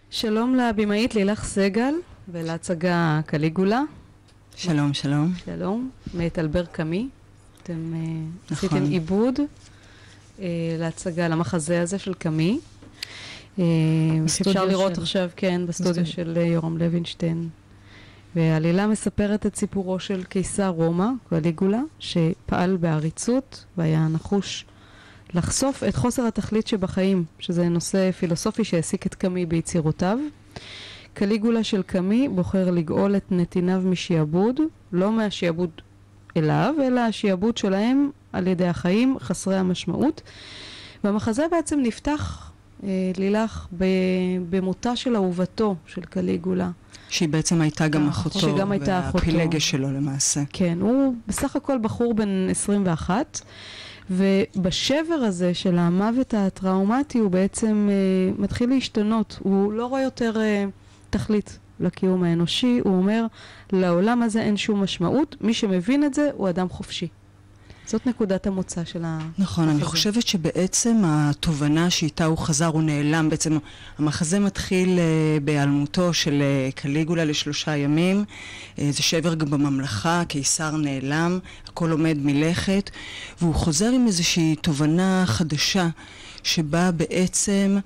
שלום לבימאית לילך סגל ולהצגה קליגולה. שלום, שלום. שלום, מאת אלבר קאמי. אתם נכון. עשיתם עיבוד להצגה, למחזה הזה של קאמי. אפשר לראות עכשיו, כן, בסטודיו של יורם לוינשטיין. והעלילה מספרת את סיפורו של קיסר רומא, קליגולה, שפעל בעריצות והיה נחוש לחשוף את חוסר התכלית שבחיים, שזה נושא פילוסופי שהעסיק את קאמי ביצירותיו. קליגולה של קאמי בוחר לגאול את נתיניו משעבוד, לא מהשעבוד אליו, אלא השעבוד שלהם על ידי החיים חסרי המשמעות. והמחזה בעצם נפתח לילך במותה של אהובתו של קליגולה. שהיא בעצם הייתה גם אחותו, שגם הייתה אחותו. והפילגש שלו למעשה. כן, הוא בסך הכל בחור בן 21, ובשבר הזה של המוות הטראומטי הוא בעצם מתחיל להשתנות. הוא לא רואה יותר תכלית לקיום האנושי, הוא אומר, לעולם הזה אין שום משמעות, מי שמבין את זה הוא אדם חופשי. זאת נקודת המוצא של המחזה. נכון, אני חושבת שבעצם התובנה שאיתה הוא חזר, הוא נעלם. בעצם המחזה מתחיל בהיעלמותו של קליגולה ל3 ימים. זה שבר גם בממלכה, קיסר נעלם, הכל עומד מלכת, והוא חוזר עם איזושהי תובנה חדשה, שבה בעצם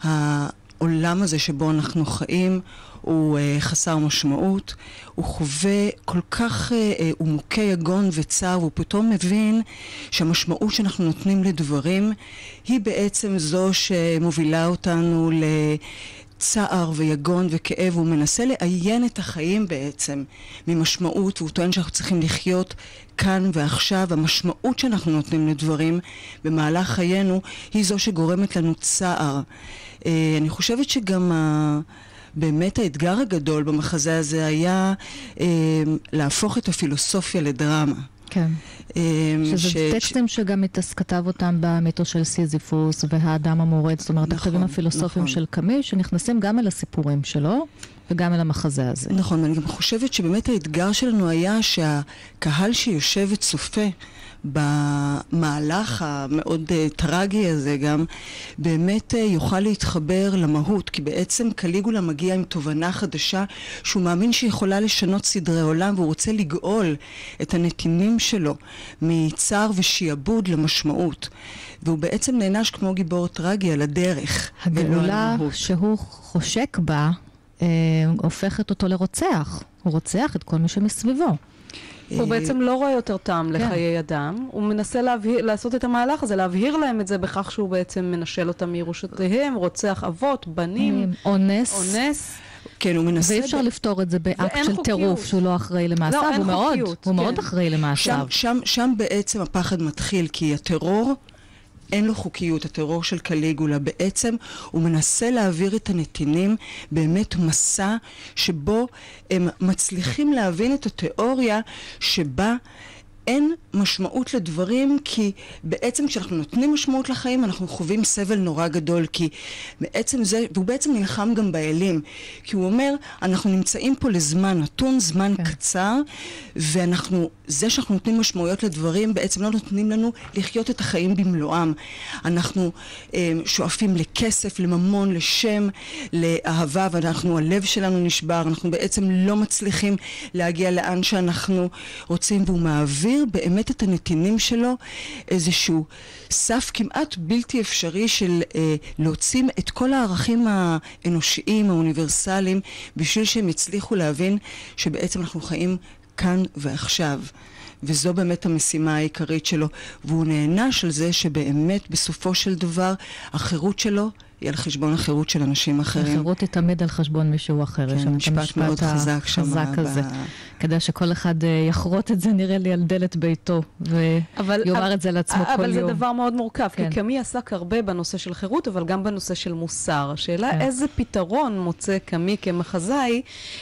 העולם הזה שבו אנחנו חיים, הוא חסר משמעות, הוא חווה כל כך, הוא מוכה יגון וצער, והוא פתאום מבין שהמשמעות שאנחנו נותנים לדברים היא בעצם זו שמובילה אותנו לצער ויגון וכאב. הוא מנסה לעיין את החיים בעצם ממשמעות, והוא טוען שאנחנו צריכים לחיות כאן ועכשיו. המשמעות שאנחנו נותנים לדברים במהלך חיינו היא זו שגורמת לנו צער. אני חושבת שגם באמת האתגר הגדול במחזה הזה היה להפוך את הפילוסופיה לדרמה. כן. שזה טקסטים שגם כתב אותם במיתוס של סיזיפוס והאדם המורד, זאת אומרת, הכתבים הפילוסופיים של קאמי, שנכנסים גם אל הסיפורים שלו וגם אל המחזה הזה. נכון, אני גם חושבת שבאמת האתגר שלנו היה שהקהל שיושב וצופה במהלך המאוד טרגי הזה גם באמת יוכל להתחבר למהות, כי בעצם קליגולה מגיע עם תובנה חדשה שהוא מאמין שיכולה לשנות סדרי עולם, והוא רוצה לגאול את הנתינים שלו מצער ושעבוד למשמעות, והוא בעצם נענש כמו גיבור טרגי על הדרך. הגאולה שהוא חושק בה הופכת אותו לרוצח, הוא רוצח את כל מי שמסביבו. הוא בעצם לא רואה יותר טעם לחיי אדם, הוא מנסה לעשות את המהלך הזה, להבהיר להם את זה בכך שהוא בעצם מנשל אותם מירושותיהם, רוצח אבות, בנים, אונס. כן, הוא מנסה. ואי אפשר לפתור את זה באקט של טירוף שהוא לא אחראי למעשיו, הוא מאוד אחראי למעשיו. שם בעצם הפחד מתחיל, כי הטרור אין לו חוקיות. הטרור של קליגולה בעצם הוא מנסה להעביר את הנתינים באמת מסע שבו הם מצליחים להבין את התיאוריה שבה אין משמעות לדברים, כי בעצם כשאנחנו נותנים משמעות לחיים אנחנו חווים סבל נורא גדול, כי בעצם זה, והוא בעצם נלחם גם באלים, כי הוא אומר אנחנו נמצאים פה לזמן נתון, זמן קצר, ואנחנו, זה שאנחנו נותנים משמעויות לדברים בעצם לא נותנים לנו לחיות את החיים במלואם. אנחנו שואפים לכסף, לממון, לשם, לאהבה, ואנחנו, הלב שלנו נשבר, אנחנו בעצם לא מצליחים להגיע לאן שאנחנו רוצים, והוא מעביר באמת את הנתינים שלו איזשהו סף כמעט בלתי אפשרי של להוציא את כל הערכים האנושיים, האוניברסליים, בשביל שהם יצליחו להבין שבעצם אנחנו חיים כאן ועכשיו. וזו באמת המשימה העיקרית שלו, והוא נענש על זה שבאמת בסופו של דבר החירות שלו היא על חשבון החירות של אנשים אחרים. החירות היא תמיד על חשבון מישהו אחר. כן, משפט מאוד חזק הזה. כדי שכל אחד יחרות את זה, נראה לי, על דלת ביתו, ויאמר את זה לעצמו כל יום. אבל זה דבר מאוד מורכב, כי קאמי עסק הרבה בנושא של חירות, אבל גם בנושא של מוסר. השאלה איזה פתרון מוצא קאמי כמחזאי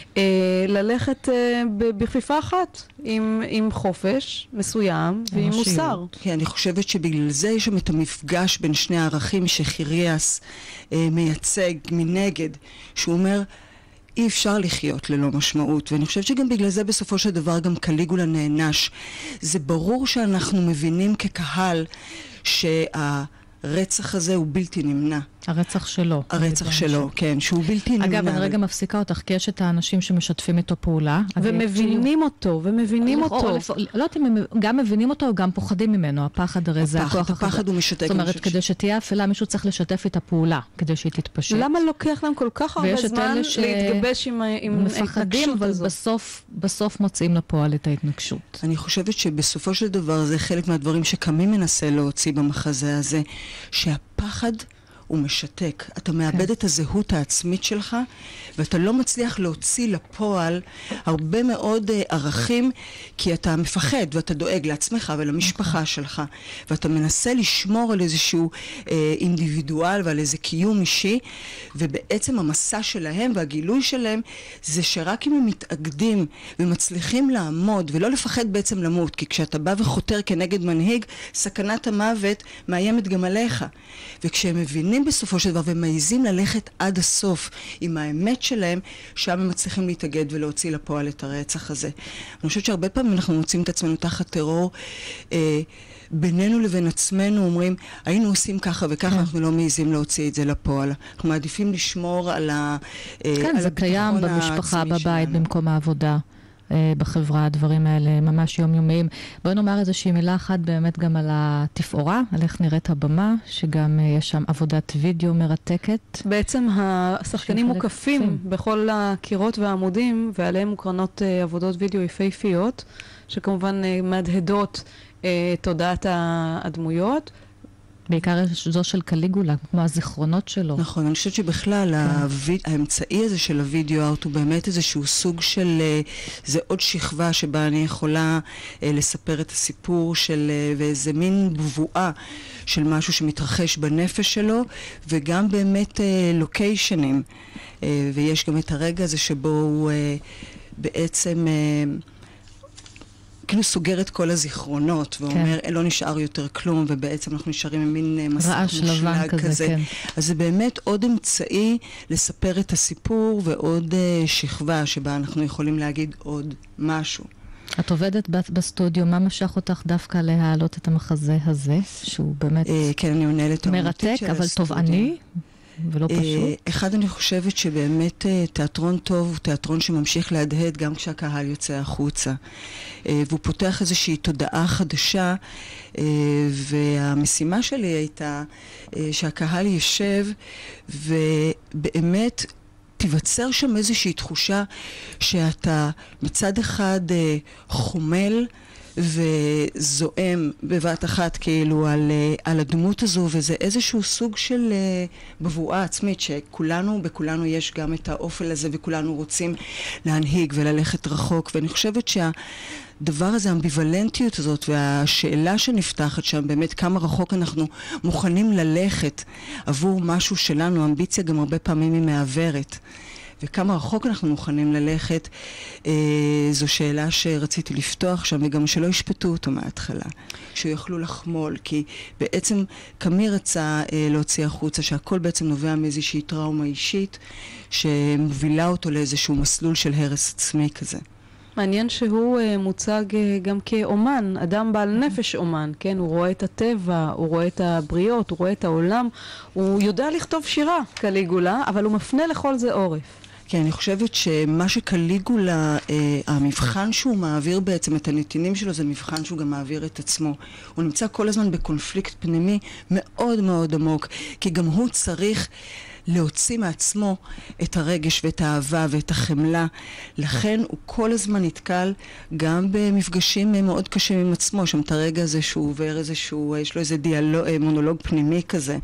ללכת בכפיפה אחת, עם חופש מסוים ועם מוסר. כן, אני חושבת שבגלל זה יש שם את המפגש בין שני הערכים שחיריאס מייצג מנגד, שהוא אומר, אי אפשר לחיות ללא משמעות, ואני חושבת שגם בגלל זה בסופו של דבר גם קליגולה נענש. זה ברור שאנחנו מבינים כקהל שהרצח הזה הוא בלתי נמנע. הרצח שלו. הרצח שלו, כן, שהוא בלתי נמנע. אגב, אני רגע מפסיקה אותך, כי יש את האנשים שמשתפים איתו פעולה. ומבינים אותו, לא יודעת אם הם גם מבינים אותו, או גם פוחדים ממנו. הפחד הרי זה הכוח. הפחד הוא משתק. זאת אומרת, כדי שתהיה אפלה, מישהו צריך לשתף את הפעולה, כדי שהיא תתפשט. למה לוקח להם כל כך הרבה זמן להתגבש עם מפחדים, אבל בסוף מוצאים לפועל את ההתנגשות. אני חושבת שבסופו של דבר זה חלק מהדברים שקמי מנסה להוציא במחזה הזה, שהפחד הוא משתק. אתה מאבד את הזהות העצמית שלך, ואתה לא מצליח להוציא לפועל הרבה מאוד ערכים, כי אתה מפחד ואתה דואג לעצמך ולמשפחה שלך, ואתה מנסה לשמור על איזשהו אינדיבידואל ועל איזה קיום אישי, ובעצם המסע שלהם והגילוי שלהם זה שרק אם הם מתאגדים ומצליחים לעמוד ולא לפחד בעצם למות, כי כשאתה בא וחותר כנגד מנהיג, סכנת המוות מאיימת גם עליך. וכשהם מבינים בסופו של דבר ומעיזים ללכת עד הסוף עם האמת שלהם, שם הם מצליחים להתאגד ולהוציא לפועל את הרצח הזה. אני חושבת שהרבה פעמים אנחנו מוצאים את עצמנו תחת טרור, בינינו לבין עצמנו אומרים, היינו עושים ככה וככה, אנחנו לא מעיזים להוציא את זה לפועל. אנחנו מעדיפים לשמור על הביטחון העצמי שלנו. כן, זה קיים במשפחה, בבית, במקום העבודה. בחברה, הדברים האלה ממש יומיומיים. בואי נאמר איזושהי מילה אחת באמת גם על התפאורה, על איך נראית הבמה, שגם יש שם עבודת וידאו מרתקת. בעצם השחקנים מוקפים בכל הקירות והעמודים, ועליהם מוקרנות עבודות וידאו יפהפיות, שכמובן מהדהדות תודעת הדמויות. בעיקר זו של קליגולה, כמו הזיכרונות שלו. נכון, אני חושבת שבכלל האמצעי הזה של הוידאו ארט הוא באמת איזשהו סוג של, זה עוד שכבה שבה אני יכולה לספר את הסיפור של, ואיזה מין בבואה של משהו שמתרחש בנפש שלו, וגם באמת לוקיישנים. ויש גם את הרגע הזה שבו הוא בעצם כאילו סוגר את כל הזיכרונות, ואומר, לא נשאר יותר כלום, ובעצם אנחנו נשארים עם מין מסך מושלג כזה. כן. אז זה באמת עוד אמצעי לספר את הסיפור, ועוד שכבה שבה אנחנו יכולים להגיד עוד משהו. את עובדת בסטודיו, מה משך אותך דווקא להעלות את המחזה הזה, שהוא באמת כן, אני מנהלת מרתק, אבל תובעני? ולא פשוט. אחד, אני חושבת שבאמת תיאטרון טוב הוא תיאטרון שממשיך להדהד גם כשהקהל יוצא החוצה. והוא פותח איזושהי תודעה חדשה, והמשימה שלי הייתה שהקהל ישב ובאמת תיווצר שם איזושהי תחושה שאתה מצד אחד חומל וזועם בבת אחת כאילו על הדמות הזו, וזה איזשהו סוג של בבואה עצמית בכולנו יש גם את האופל הזה, וכולנו רוצים להנהיג וללכת רחוק, ואני חושבת הדבר הזה, האמביוולנטיות הזאת והשאלה שנפתחת שם, באמת כמה רחוק אנחנו מוכנים ללכת עבור משהו שלנו, אמביציה גם הרבה פעמים היא מעוורת. וכמה רחוק אנחנו מוכנים ללכת, זו שאלה שרציתי לפתוח שם, וגם שלא ישפטו אותו מההתחלה, שיוכלו לחמול, כי בעצם קמי רצה להוציא החוצה, שהכל בעצם נובע מאיזושהי טראומה אישית, שמובילה אותו לאיזשהו מסלול של הרס עצמי כזה. מעניין שהוא מוצג גם כאומן, אדם בעל נפש אומן, כן? הוא רואה את הטבע, הוא רואה את הבריות, הוא רואה את העולם, הוא יודע לכתוב שירה, קליגולה, אבל הוא מפנה לכל זה עורף. כן, אני חושבת שמה שקליגולה, המבחן שהוא מעביר בעצם את הנתינים שלו, זה מבחן שהוא גם מעביר את עצמו. הוא נמצא כל הזמן בקונפליקט פנימי מאוד מאוד עמוק, כי גם הוא צריך להוציא מעצמו את הרגש ואת האהבה ואת החמלה. לכן הוא כל הזמן נתקל גם במפגשים מאוד קשים עם עצמו, שם את הרגע הזה שהוא עובר איזשהו, יש לו איזה מונולוג פנימי כזה,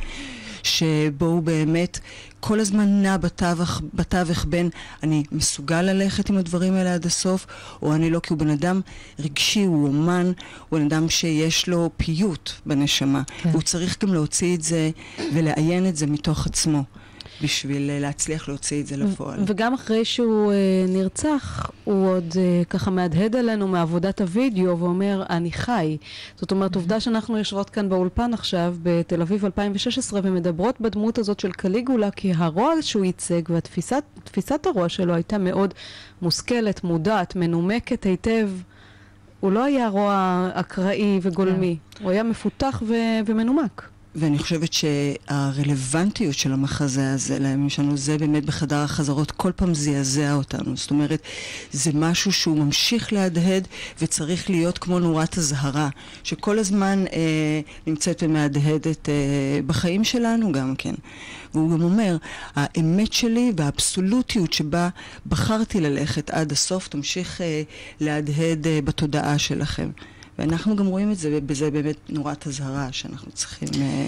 שבו הוא באמת כל הזמן נע בתווך בין אני מסוגל ללכת עם הדברים האלה עד הסוף, או אני לא, כי הוא בן אדם רגשי, הוא אומן, הוא בן אדם שיש לו פיוט בנשמה, והוא צריך גם להוציא את זה ולעיין את זה מתוך עצמו, בשביל להצליח להוציא את זה לפועל. וגם אחרי שהוא נרצח, הוא עוד ככה מהדהד עלינו מעבודת הוידאו, ואומר, אני חי. זאת אומרת, עובדה שאנחנו יושבות כאן באולפן עכשיו, בתל אביב 2016, ומדברות בדמות הזאת של קליגולה, כי הרוע שהוא ייצג, ותפיסת הרוע שלו הייתה מאוד מושכלת, מודעת, מנומקת היטב. הוא לא היה רוע אקראי וגולמי, הוא היה מפותח ומנומק. ואני חושבת שהרלוונטיות של המחזה הזה לימים שלנו, זה באמת בחדר החזרות, כל פעם זעזע אותנו. זאת אומרת, זה משהו שהוא ממשיך להדהד, וצריך להיות כמו נורת הזהרה, שכל הזמן נמצאת ומהדהדת בחיים שלנו גם כן. והוא גם אומר, האמת שלי והאבסולוטיות שבה בחרתי ללכת עד הסוף, תמשיך להדהד בתודעה שלכם. ואנחנו גם רואים את זה, בזה באמת נורת הזהרה, שאנחנו צריכים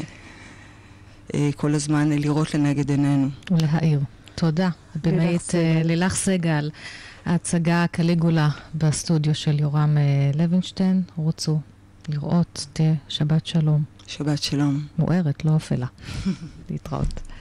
כל הזמן לראות לנגד עינינו. ולהעיר. תודה. באמת, לילך סגל, ההצגה קליגולה בסטודיו של יורם לוינשטיין. רוצו לראות, שבת שלום. שבת שלום. מוארת, לא אפלה. להתראות.